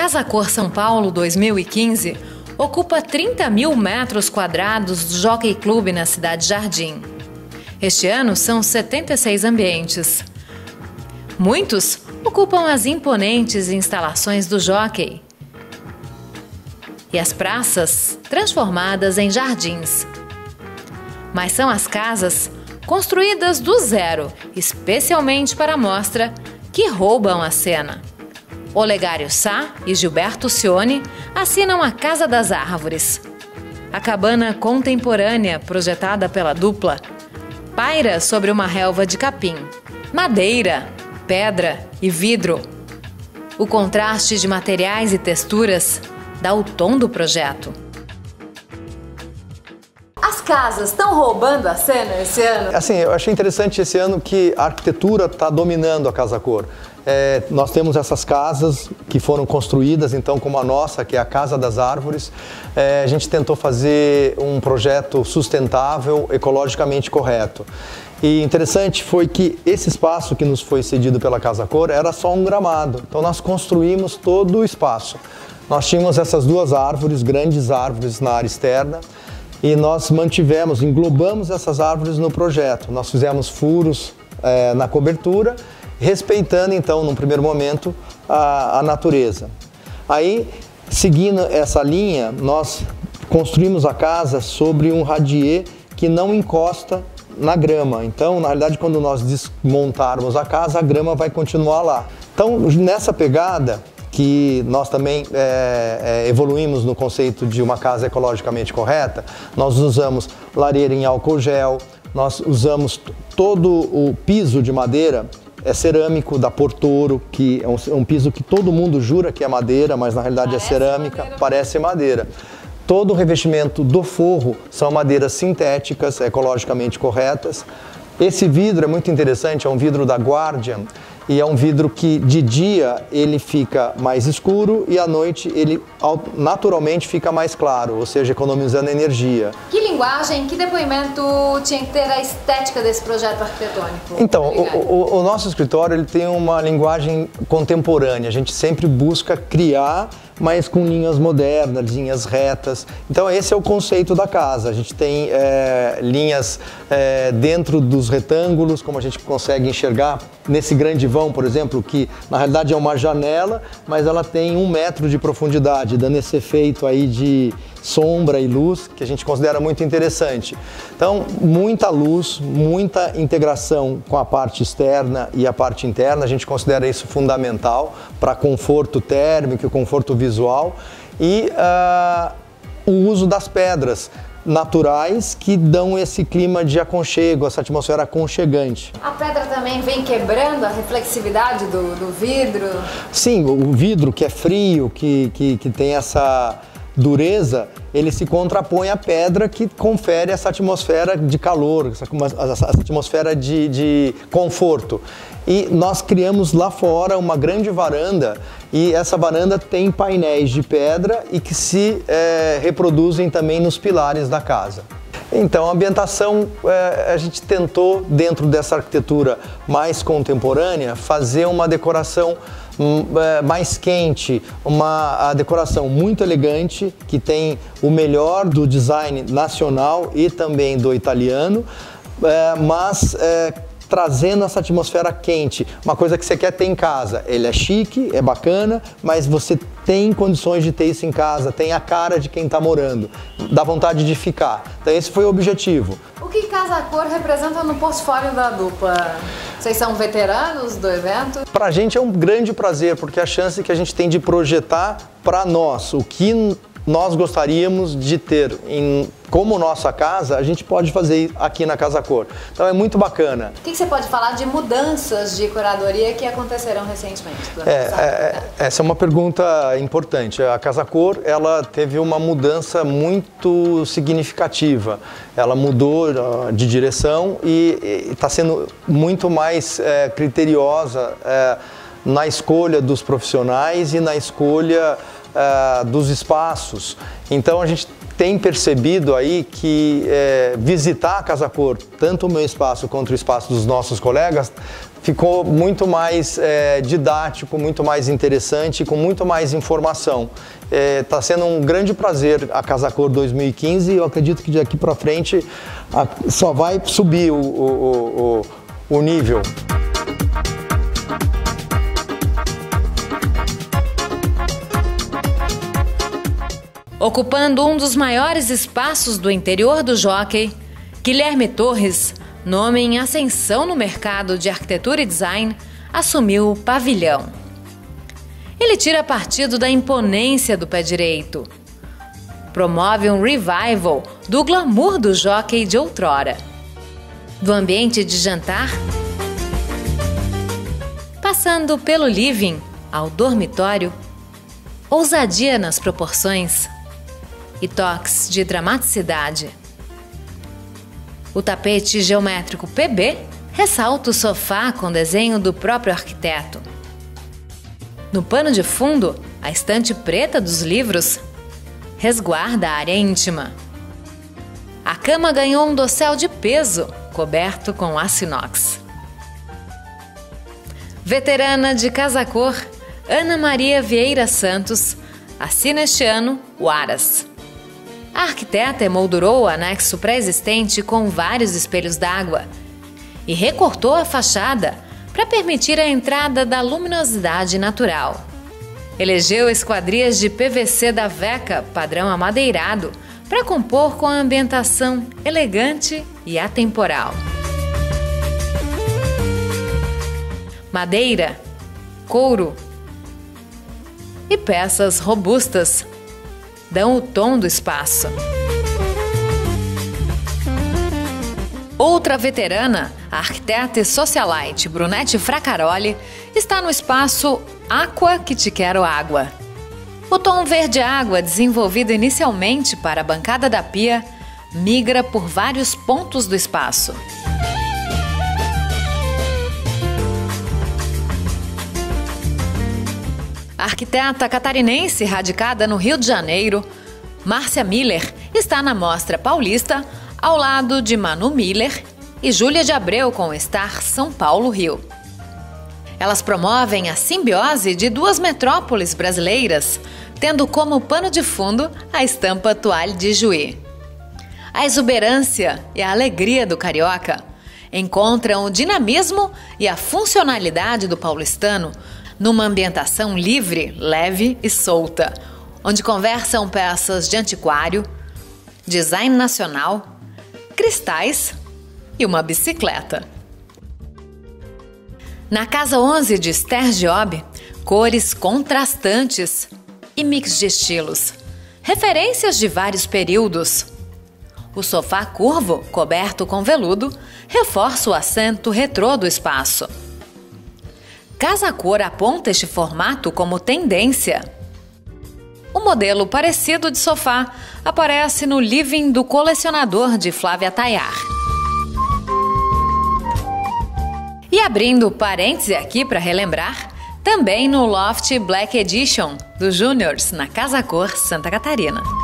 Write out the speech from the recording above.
Casa Cor São Paulo 2015 ocupa 30 mil metros quadrados do Jockey Club na Cidade Jardim. Este ano são 76 ambientes. Muitos ocupam as imponentes instalações do Jockey e as praças transformadas em jardins. Mas são as casas construídas do zero, especialmente para a mostra, que roubam a cena. Olegário Sá e Gilberto Cione assinam a Casa das Árvores. A cabana contemporânea, projetada pela dupla, paira sobre uma relva de capim, madeira, pedra e vidro. O contraste de materiais e texturas dá o tom do projeto. As casas estão roubando a cena esse ano? Assim, eu achei interessante esse ano que a arquitetura está dominando a Casa Cor. Nós temos essas casas que foram construídas, então, como a nossa, que é a Casa das Árvores. A gente tentou fazer um projeto sustentável, ecologicamente correto. E interessante foi que esse espaço que nos foi cedido pela Casa Cor era só um gramado. Então nós construímos todo o espaço. Nós tínhamos essas duas árvores, grandes árvores na área externa, e nós englobamos essas árvores no projeto. Nós fizemos furos na cobertura, respeitando então, num primeiro momento, a natureza. Aí, seguindo essa linha, nós construímos a casa sobre um radier que não encosta na grama. Então, na realidade, quando nós desmontarmos a casa, a grama vai continuar lá. Então, nessa pegada, que nós também evoluímos no conceito de uma casa ecologicamente correta, nós usamos lareira em álcool gel, nós usamos todo o piso de madeira, cerâmico da Portoro, que é um piso que todo mundo jura que é madeira, mas na realidade é cerâmica, madeira. Parece madeira. Todo o revestimento do forro são madeiras sintéticas, ecologicamente corretas. Esse vidro é muito interessante, é um vidro da Guardian, e é um vidro que de dia ele fica mais escuro e à noite ele naturalmente fica mais claro, ou seja, economizando energia. Que linguagem, que depoimento tinha que ter a estética desse projeto arquitetônico? Então, o nosso escritório ele tem uma linguagem contemporânea, a gente sempre busca criar, mas com linhas modernas, linhas retas. Então esse é o conceito da casa. A gente tem linhas dentro dos retângulos, como a gente consegue enxergar nesse grande vão, por exemplo, que na realidade é uma janela, mas ela tem 1 metro de profundidade, dando esse efeito aí de sombra e luz, que a gente considera muito interessante. Então, muita luz, muita integração com a parte externa e a parte interna, a gente considera isso fundamental para conforto térmico e conforto visual, e o uso das pedras naturais que dão esse clima de aconchego, essa atmosfera aconchegante. A pedra também vem quebrando a reflexividade do vidro? Sim, o vidro que é frio, que tem essa dureza, ele se contrapõe à pedra que confere essa atmosfera de calor, essa atmosfera de conforto. E nós criamos lá fora uma grande varanda, e essa varanda tem painéis de pedra e que se reproduzem também nos pilares da casa. Então, a ambientação, a gente tentou, dentro dessa arquitetura mais contemporânea, fazer uma decoração mais quente, uma decoração muito elegante, que tem o melhor do design nacional e também do italiano, mas trazendo essa atmosfera quente, uma coisa que você quer ter em casa. Ele é chique, é bacana, mas você tem condições de ter isso em casa, tem a cara de quem está morando, dá vontade de ficar. Então esse foi o objetivo. O que Casa Cor representa no portfólio da dupla? Vocês são veteranos do evento? Pra gente é um grande prazer, porque é a chance que a gente tem de projetar para nós o que nós gostaríamos de ter como nossa casa, a gente pode fazer aqui na Casa Cor. Então é muito bacana. O que você pode falar de mudanças de curadoria que aconteceram recentemente? Essa é uma pergunta importante. A Casa Cor, ela teve uma mudança muito significativa. Ela mudou de direção e está sendo muito mais criteriosa na escolha dos profissionais e na escolha dos espaços. Então a gente tem percebido aí que visitar a Casa Cor, tanto o meu espaço quanto o espaço dos nossos colegas, ficou muito mais didático, muito mais interessante, com muito mais informação. Está sendo um grande prazer a Casa Cor 2015 e eu acredito que daqui para frente só vai subir o nível. Ocupando um dos maiores espaços do interior do Jockey, Guilherme Torres, nome em ascensão no mercado de arquitetura e design, assumiu o pavilhão. Ele tira partido da imponência do pé direito. Promove um revival do glamour do Jockey de outrora. Do ambiente de jantar, passando pelo living ao dormitório, ousadia nas proporções e toques de dramaticidade. O tapete geométrico PB ressalta o sofá com desenho do próprio arquiteto. No pano de fundo, a estante preta dos livros resguarda a área íntima. A cama ganhou um dossel de peso, coberto com aço inox. Veterana de Casa Cor, Ana Maria Vieira Santos assina este ano o Aras. A arquiteta emoldurou o anexo pré-existente com vários espelhos d'água e recortou a fachada para permitir a entrada da luminosidade natural. Elegeu esquadrias de PVC da Veca, padrão amadeirado, para compor com a ambientação elegante e atemporal. Madeira, couro e peças robustas dão o tom do espaço. Outra veterana, a arquiteta e socialite Brunete Fracaroli, está no espaço Aqua que te quero água. O tom verde água, desenvolvido inicialmente para a bancada da pia, migra por vários pontos do espaço. A arquiteta catarinense radicada no Rio de Janeiro, Márcia Miller, está na Mostra Paulista, ao lado de Manu Miller e Júlia de Abreu com o Star São Paulo-Rio. Elas promovem a simbiose de duas metrópoles brasileiras, tendo como pano de fundo a estampa Toile de Jouy. A exuberância e a alegria do carioca encontram o dinamismo e a funcionalidade do paulistano numa ambientação livre, leve e solta, onde conversam peças de antiquário, design nacional, cristais e uma bicicleta. Na Casa 11 de Esther Job, cores contrastantes e mix de estilos, referências de vários períodos. O sofá curvo, coberto com veludo, reforça o assento retrô do espaço. Casa Cor aponta este formato como tendência. Um modelo parecido de sofá aparece no living do colecionador de Flávia Tayar. E abrindo parêntese aqui para relembrar, também no Loft Black Edition do Juniors na Casa Cor Santa Catarina.